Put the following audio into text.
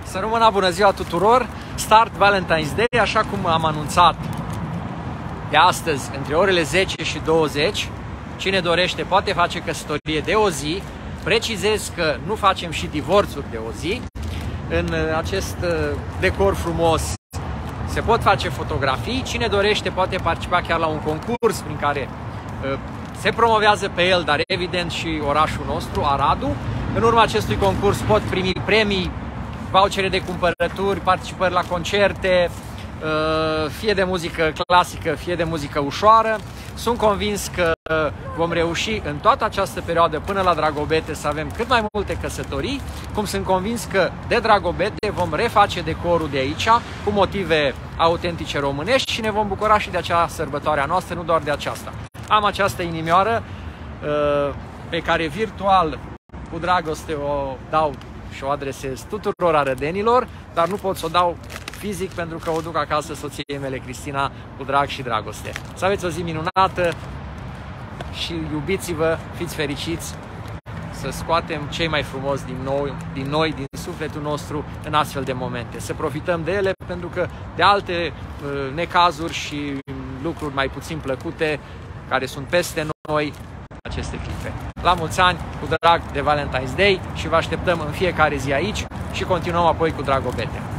Să rămână bună ziua tuturor! Start Valentine's Day, așa cum am anunțat de astăzi, între orele 10 și 20. Cine dorește poate face căsătorie de o zi. Precizez că nu facem și divorțuri de o zi. În acest decor frumos se pot face fotografii. Cine dorește poate participa chiar la un concurs prin care se promovează pe el, dar evident și orașul nostru, Aradul. În urma acestui concurs pot primi premii, vouchere de cumpărături, participări la concerte, fie de muzică clasică, fie de muzică ușoară. Sunt convins că vom reuși în toată această perioadă până la Dragobete să avem cât mai multe căsătorii, cum sunt convins că de Dragobete vom reface decorul de aici cu motive autentice românești și ne vom bucura și de acea sărbătoare a noastră, nu doar de aceasta. Am această inimioară pe care virtual cu dragoste o dau și o adresez tuturor arădenilor, dar nu pot să o dau fizic pentru că o duc acasă soției mele, Cristina, cu drag și dragoste. Să aveți o zi minunată și iubiți-vă, fiți fericiți, să scoatem cei mai frumos din noi, din sufletul nostru în astfel de momente. Să profităm de ele pentru că de alte necazuri și lucruri mai puțin plăcute care sunt peste noi, aceste clipe. La mulți ani, cu drag de Valentine's Day și vă așteptăm în fiecare zi aici și continuăm apoi cu Dragobete.